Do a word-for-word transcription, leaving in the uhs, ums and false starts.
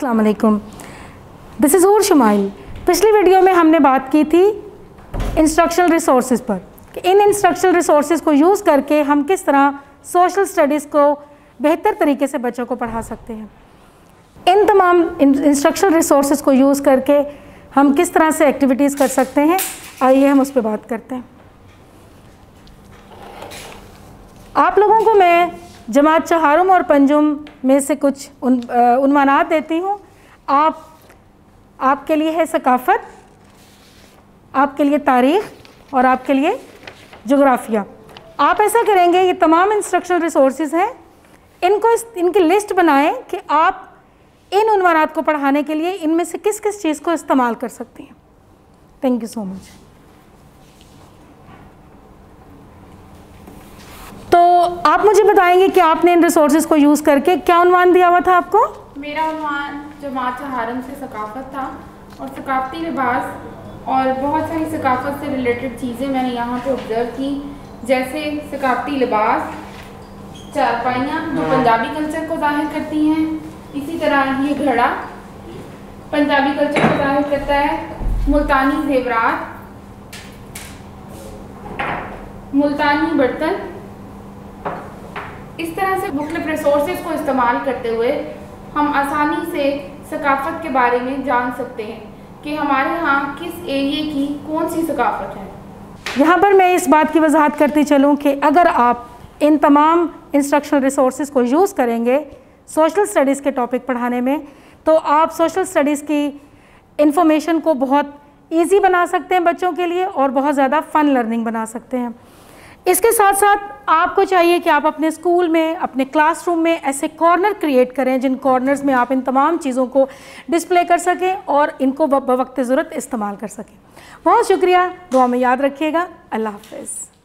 अस्सलाम वालेकुम, this is हूर शुमाइल। पिछली वीडियो में हमने बात की थी इंस्ट्रक्शनल रिसोर्सेज पर कि इन इंस्ट्रक्शनल रिसोर्सेज को यूज़ करके हम किस तरह सोशल स्टडीज़ को बेहतर तरीके से बच्चों को पढ़ा सकते हैं। इन तमाम इंस्ट्रक्शनल रिसोर्सेज को यूज़ करके हम किस तरह से एक्टिविटीज़ कर सकते हैं, आइए हम उस पर बात करते हैं। आप लोगों को मैं जमात चहारुम और पंजुम में से कुछ उन उन्वानात देती हूँ। आप आपके लिए है सकाफ़त, आपके लिए तारीख़ और आपके लिए जोग्राफ़िया। आप ऐसा करेंगे, ये तमाम इंस्ट्रक्शनल रिसोर्सेज हैं, इनको इनकी लिस्ट बनाएं कि आप इन उन्वानात को पढ़ाने के लिए इनमें से किस किस चीज़ को इस्तेमाल कर सकती हैं। Thank you so much. तो आप मुझे बताएंगे कि आपने इन रिसोर्सेज को यूज़ करके क्या उन्वान दिया हुआ था आपको? मेरा उन्वान जमात चहारुम से सकाफ़त था और सकाफ़ती लिबास और बहुत सारी सकाफ़त से रिलेटेड चीज़ें मैंने यहाँ पे ऑब्ज़र्व की, जैसे सकाफ़ती लिबास, चारपाइयाँ जो पंजाबी कल्चर को ज़ाहिर करती हैं, इसी तरह ये घड़ा पंजाबी कल्चर को ज़ाहिर करता है, मुल्तानी ज़ेवरात, मुल्तानी बर्तन। इस तरह से मुख्तलिफ रिसोर्सेज को इस्तेमाल करते हुए हम आसानी से सकाफ़त के बारे में जान सकते हैं कि हमारे यहाँ किस एरिए की कौन सी सकाफ़त है। यहाँ पर मैं इस बात की वजाहत करती चलूँ कि अगर आप इन तमाम इंस्ट्रक्शनल रिसोर्सेज को यूज़ करेंगे सोशल स्टडीज़ के टॉपिक पढ़ाने में, तो आप सोशल स्टडीज़ की इंफॉर्मेशन को बहुत ईजी बना सकते हैं बच्चों के लिए और बहुत ज़्यादा फ़न लर्निंग बना सकते हैं। इसके साथ साथ आपको चाहिए कि आप अपने स्कूल में, अपने क्लासरूम में ऐसे कॉर्नर क्रिएट करें जिन कॉर्नर्स में आप इन तमाम चीज़ों को डिस्प्ले कर सकें और इनको बवक्त ज़रूरत इस्तेमाल कर सकें। बहुत शुक्रिया, दुआ में याद रखिएगा। अल्लाह हाफ़िज़।